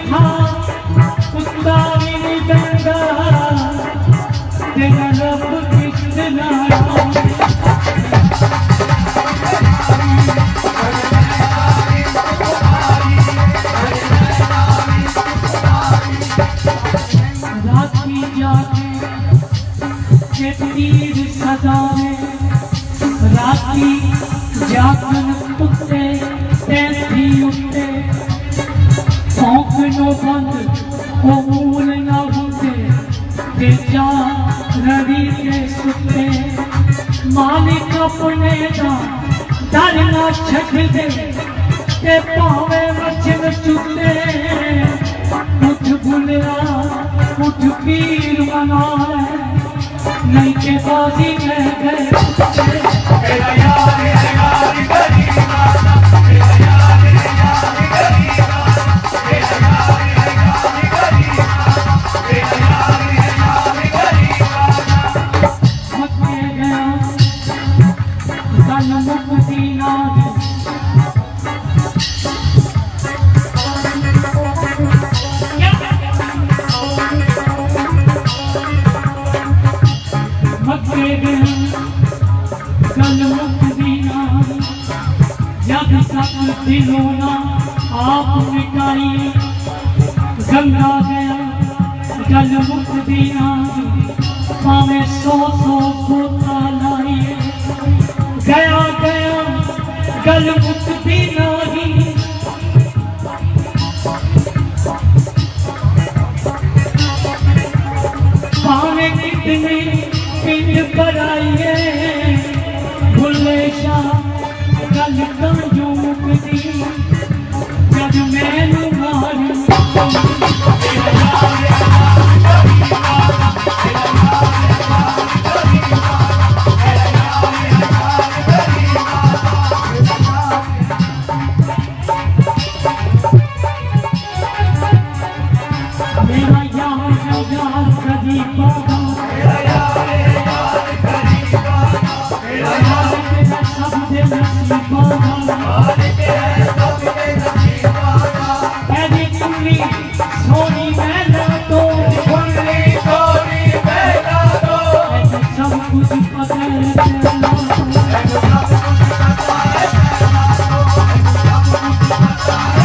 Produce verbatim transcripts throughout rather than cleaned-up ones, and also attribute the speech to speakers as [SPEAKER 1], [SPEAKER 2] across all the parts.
[SPEAKER 1] झूठा कुत्ता भी नहीं बनता तेरा रब कितना रात की जाके के तीर सजावे रात की जागन कुत्ते ऐसी उठते भौंकनो बंद वो मूल ना होते ते जा रवि के सुते मालिक अपने दा डर ना छक दे ते पावे वचन चुते उठ बुलिया उठ पीर मना नहीं के बाजी में गए मेरा यार यार गरीबा मेरा यार यार गरीबा मेरा यार यार गरीबा मेरा यार यार गरीबा मक्के गया कल मुक्तिना मक्के गया कल मुक्तिना जब तक दिलों ना आप मिटाई गंगा गया कल मुक्तिना पावे सौ सौ खोता लाइए गया गया कल मुक्तिना ही पावे कितने पिंड पर आइए भुले शाह कल कंजू मुक्ति जब मैनू मारू मेरा यार यार कदी बाबा मेरा यार यार कदी बाबा मेरा यार तेरा सब दे नसीब बाबा तेरा सब दे नसीब बाबा ऐसी कुंडली सोनी मैला तो कुंडली सोनी मैला तो ऐसे सब कुछ पता है तेरा ऐसे सब कुछ पता है तेरा सब कुछ पता है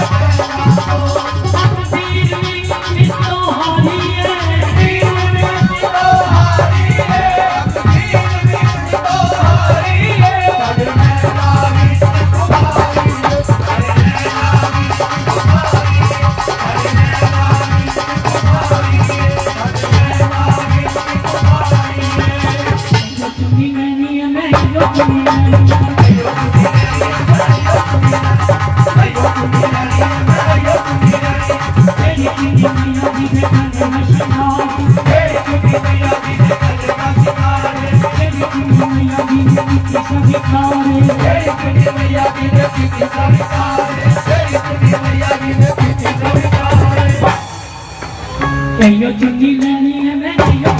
[SPEAKER 1] कहियो चुन्नी लेनी है मैं कहियो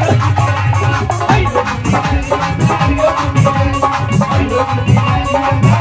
[SPEAKER 2] Thank you.